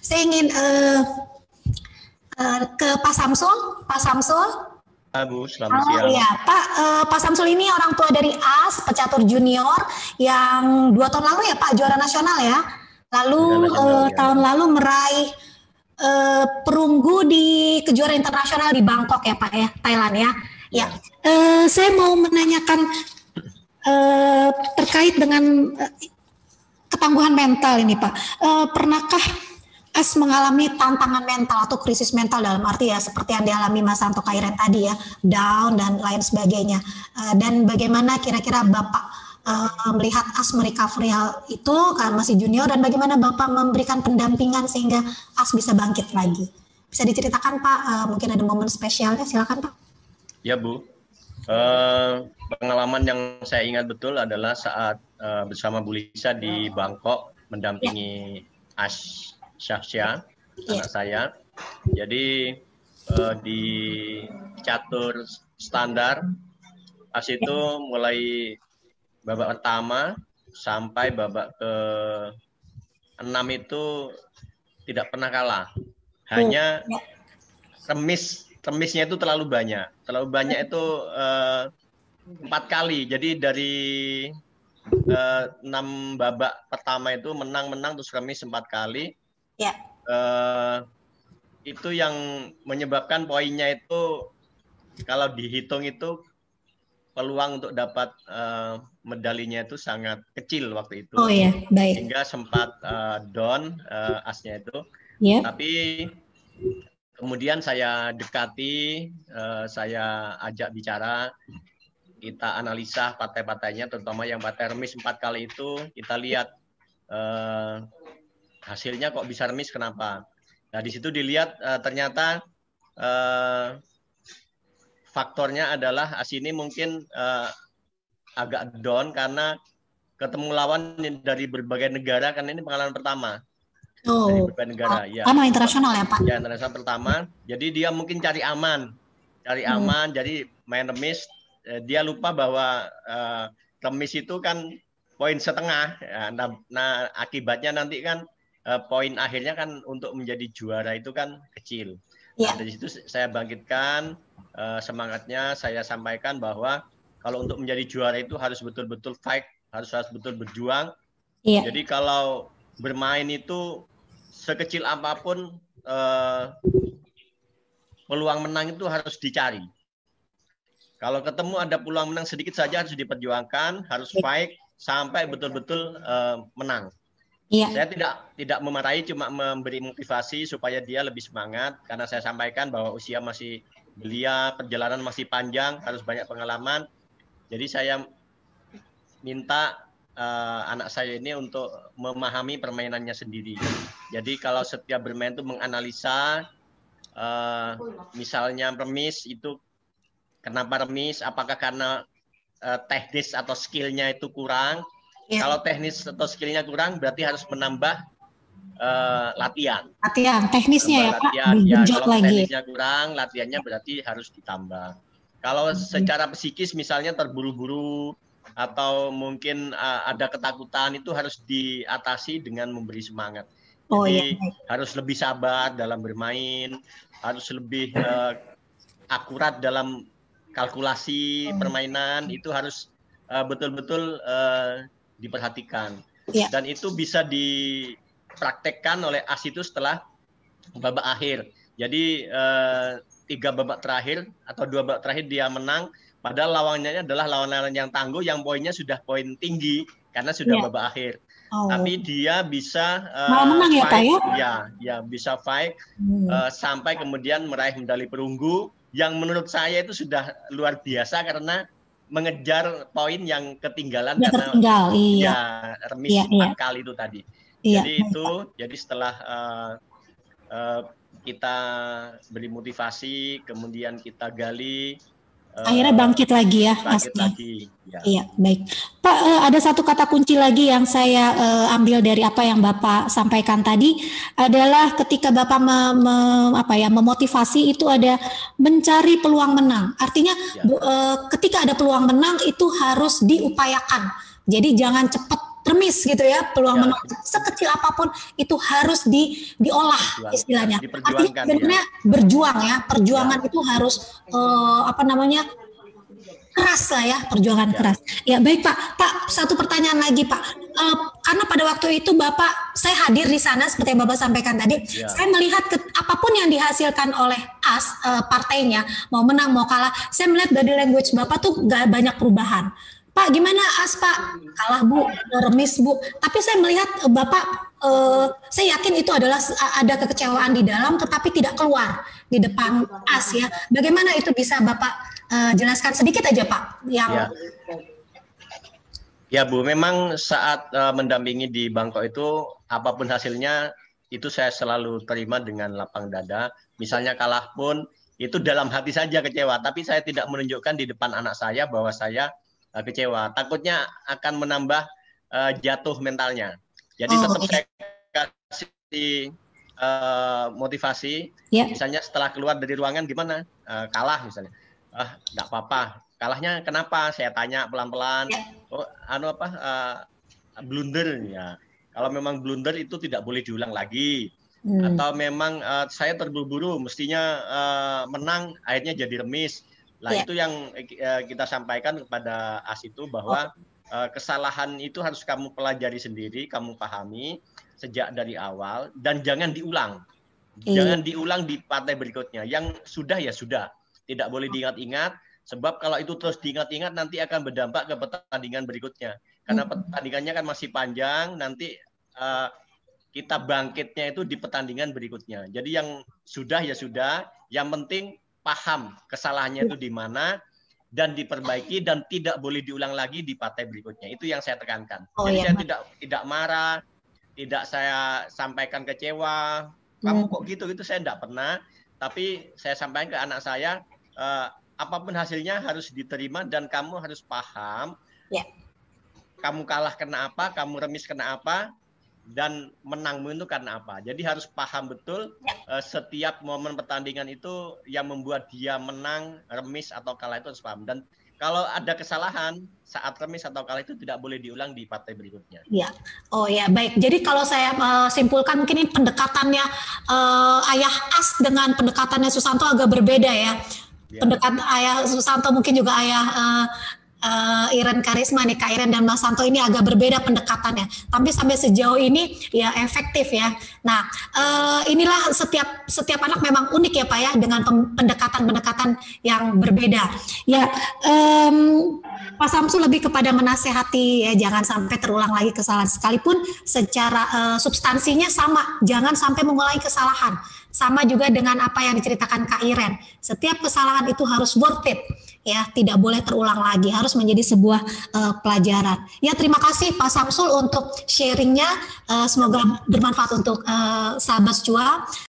Saya ingin ke Pak Samsul. Pak Samsul. Bu, selamat siang. Ya, Pak Samsul ini orang tua dari As, pecatur junior yang 2 tahun lalu ya Pak juara nasional ya. Lalu tahun lalu meraih perunggu di kejuaraan internasional di Bangkok ya Pak ya, Thailand ya. Ya, saya mau menanyakan terkait dengan ketangguhan mental ini Pak. Pernahkah As mengalami tantangan mental atau krisis mental dalam arti ya seperti yang dialami Mas Santo Kairen tadi ya, down dan lain sebagainya. Dan bagaimana kira-kira Bapak melihat As merecovery hal itu karena masih junior, dan bagaimana Bapak memberikan pendampingan sehingga As bisa bangkit lagi? Bisa diceritakan Pak, mungkin ada momen spesialnya, silakan Pak. Ya Bu, pengalaman yang saya ingat betul adalah saat bersama Bu Lisa di Bangkok mendampingi As Syahsya, anak saya. Jadi di catur standar As itu mulai babak pertama sampai babak ke-6 itu tidak pernah kalah. Hanya remisnya itu terlalu banyak. Terlalu banyak itu 4 kali. Jadi dari 6 babak pertama itu menang terus remis 4 kali. Ya. Itu yang menyebabkan poinnya itu kalau dihitung itu peluang untuk dapat medalinya itu sangat kecil waktu itu. Oh ya, baik. Hingga sempat down Asnya itu. Yeah. Tapi kemudian saya dekati, saya ajak bicara, kita analisa partai-partainya, terutama yang partai remis 4 kali itu, kita lihat hasilnya kok bisa remis, kenapa? Nah di situ dilihat ternyata faktornya adalah As ini mungkin agak down karena ketemu lawan dari berbagai negara, karena ini pengalaman pertama. Dari berbagai negara. Ya. Internasional ya Pak? Ya, internasional pertama. Jadi dia mungkin cari aman, jadi main remis. Dia lupa bahwa remis itu kan poin setengah. Ya, nah akibatnya nanti kan poin akhirnya kan untuk menjadi juara itu kan kecil. Nah, dari situ saya bangkitkan semangatnya, saya sampaikan bahwa kalau untuk menjadi juara itu harus betul-betul fight, harus betul berjuang. Jadi kalau bermain itu sekecil apapun peluang menang itu harus dicari. Kalau ketemu ada peluang menang sedikit saja harus diperjuangkan, harus fight sampai betul-betul menang. Saya tidak memarahi, cuma memberi motivasi supaya dia lebih semangat, karena saya sampaikan bahwa usia masih belia, perjalanan masih panjang, harus banyak pengalaman. Jadi saya minta anak saya ini untuk memahami permainannya sendiri. Jadi kalau setiap bermain itu menganalisa, misalnya remis itu kenapa remis, apakah karena teknis atau skillnya itu kurang. Kalau teknis atau skillnya kurang, berarti harus menambah latihan. Latihan, teknisnya ya Pak? Ya, kalau teknisnya kurang, latihannya berarti harus ditambah. Kalau secara psikis misalnya terburu-buru, atau mungkin ada ketakutan, itu harus diatasi dengan memberi semangat. Jadi harus lebih sabar dalam bermain, harus lebih akurat dalam kalkulasi permainan, itu harus betul-betul diperhatikan. Dan itu bisa dipraktekkan oleh As itu setelah babak akhir. Jadi 3 babak terakhir atau 2 babak terakhir dia menang, padahal lawannya adalah lawan-lawan yang tangguh, yang poinnya sudah poin tinggi karena sudah babak akhir. Tapi dia bisa menang ya Pak ya? Ya bisa fight sampai kemudian meraih medali perunggu, yang menurut saya itu sudah luar biasa karena mengejar poin yang ketinggalan karena remis 4 kali itu tadi. Jadi setelah kita beri motivasi, kemudian kita gali, akhirnya bangkit lagi ya. Bangkit lagi. Ya. Iya, baik. Pak, ada satu kata kunci lagi yang saya ambil dari apa yang Bapak sampaikan tadi, adalah ketika Bapak memotivasi itu ada mencari peluang menang. Artinya ketika ada peluang menang itu harus diupayakan. Jadi jangan cepat remis gitu ya, peluang menang sekecil apapun itu harus diolah istilahnya. Artinya sebenarnya berjuang ya, perjuangan itu harus keras lah ya, perjuangan keras. Ya baik Pak, satu pertanyaan lagi Pak. Karena pada waktu itu Bapak, saya hadir di sana seperti yang Bapak sampaikan tadi, saya melihat apapun yang dihasilkan oleh partainya, mau menang mau kalah, saya melihat body language Bapak tuh gak banyak perubahan. Pak, gimana Pak? Kalah Bu, remis Bu. Tapi saya melihat Bapak, saya yakin itu adalah ada kekecewaan di dalam, tetapi tidak keluar di depan ya. Bagaimana itu bisa Bapak jelaskan sedikit aja Pak? Ya Bu, memang saat mendampingi di Bangkok itu, apapun hasilnya, itu saya selalu terima dengan lapang dada. Misalnya kalah pun, itu dalam hati saja kecewa. Tapi saya tidak menunjukkan di depan anak saya bahwa saya kecewa. Takutnya akan menambah jatuh mentalnya. Jadi tetap saya kasih motivasi. Misalnya setelah keluar dari ruangan gimana? Kalah misalnya. Enggak apa-apa. Kalahnya kenapa? Saya tanya pelan-pelan. Blunder ya. Kalau memang blunder itu tidak boleh diulang lagi. Atau memang saya terburu-buru, mestinya menang, akhirnya jadi remis. Nah itu yang kita sampaikan kepada AS itu bahwa kesalahan itu harus kamu pelajari sendiri, kamu pahami sejak dari awal dan jangan diulang. Jangan diulang di partai berikutnya. Yang sudah ya sudah, tidak boleh diingat-ingat. Sebab kalau itu terus diingat-ingat nanti akan berdampak ke pertandingan berikutnya. Karena pertandingannya kan masih panjang, nanti kita bangkitnya itu di pertandingan berikutnya. Jadi yang sudah ya sudah, yang penting paham kesalahannya itu di mana dan diperbaiki dan tidak boleh diulang lagi di partai berikutnya. Itu yang saya tekankan. Jadi saya tidak marah, tidak saya sampaikan kecewa. Kamu kok gitu saya tidak pernah. Tapi saya sampaikan ke anak saya, apapun hasilnya harus diterima dan kamu harus paham. Kamu kalah karena apa, kamu remis karena apa, dan menangmu itu karena apa. Jadi harus paham betul setiap momen pertandingan itu yang membuat dia menang, remis atau kalah itu harus paham. Dan kalau ada kesalahan saat remis atau kalah itu tidak boleh diulang di partai berikutnya. Baik. Jadi kalau saya simpulkan mungkin ini pendekatannya Ayah As dengan pendekatannya Susanto agak berbeda ya. Pendekatan Ayah Susanto mungkin juga Ayah Iren Karisma nih, Kak Iren dan Mas Santo ini agak berbeda pendekatannya, tapi sampai sejauh ini ya efektif ya. Nah inilah setiap anak memang unik ya Pak ya, dengan pendekatan yang berbeda ya. Pak Samsul lebih kepada menasehati ya, jangan sampai terulang lagi kesalahan, sekalipun secara substansinya sama, jangan sampai mengulangi kesalahan. Sama juga dengan apa yang diceritakan Kak Iren, setiap kesalahan itu harus worth it ya, tidak boleh terulang lagi, harus menjadi sebuah pelajaran. Ya terima kasih Pak Samsul untuk sharingnya, semoga bermanfaat untuk sahabat Jua.